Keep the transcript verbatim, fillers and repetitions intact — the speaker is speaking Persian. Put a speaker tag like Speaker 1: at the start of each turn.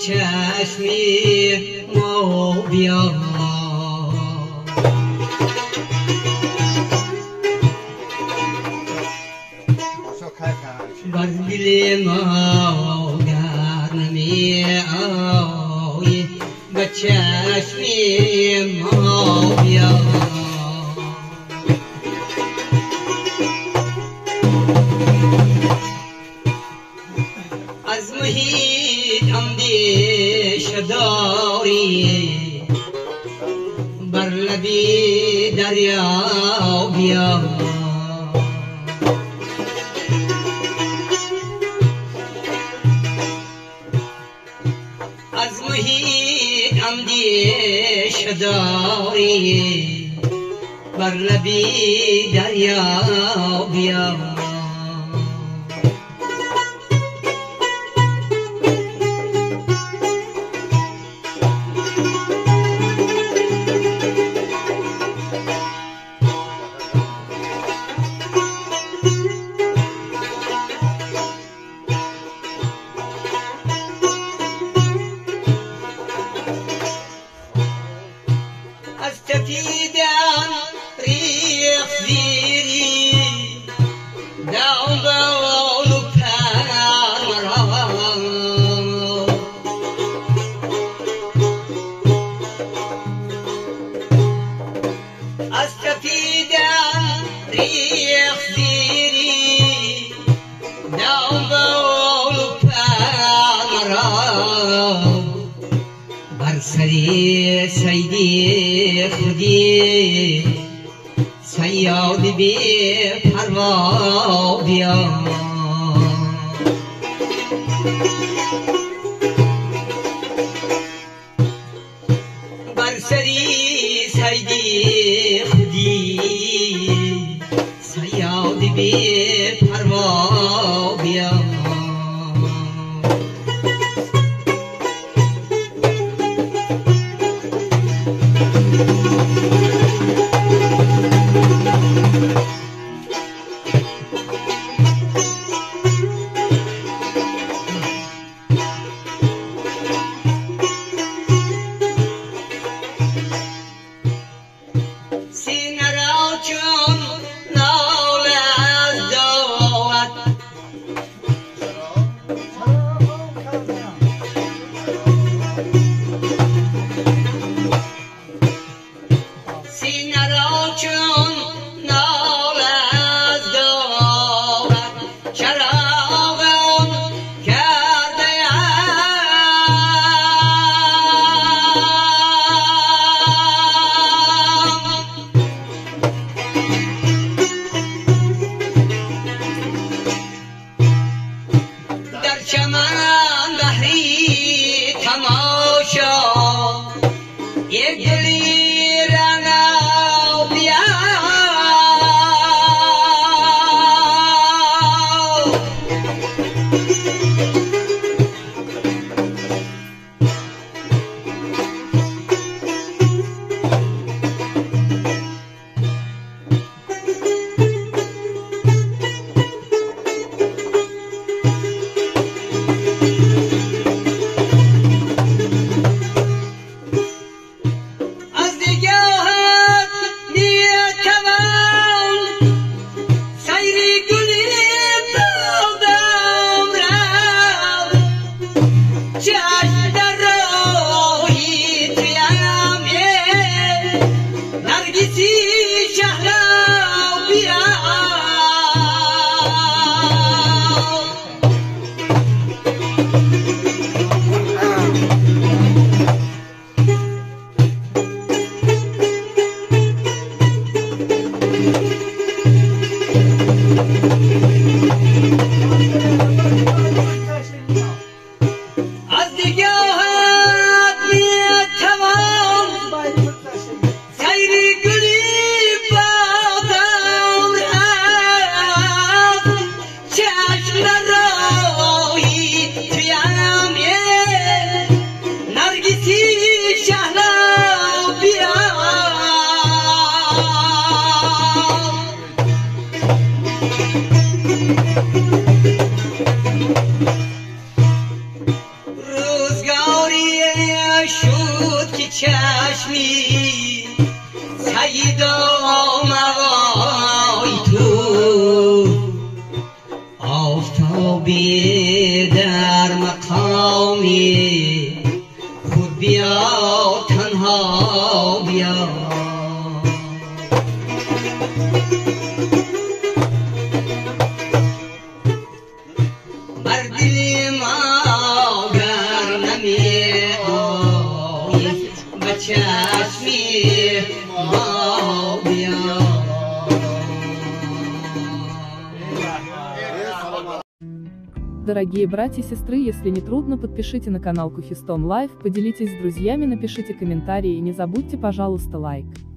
Speaker 1: چشمی ما بیا بر دل ما گرمی آی به چشمی ما بیا از محیط اندیشه داری بر لبی دریا بیا از محیط اندیشه داری بر لبی دریا بیا تفيدان ريح زيري داوم بولو بانرام استفيدان ريح زيري داوم بولو بانرام برسری سیدی خودی سیاد بی پروا بیا برسری سیدی خودی سیاد بی پروا بیا Hayri gülü مغای تو آفتابی در مقامی خود بیا تنها بیا بر دل ما گر نمی آیی به چشمی ما بیا.
Speaker 2: Дорогие братья и сестры, если не трудно, подпишите на канал Куфистом Лайв, поделитесь с друзьями, напишите комментарии и не забудьте, пожалуйста, лайк.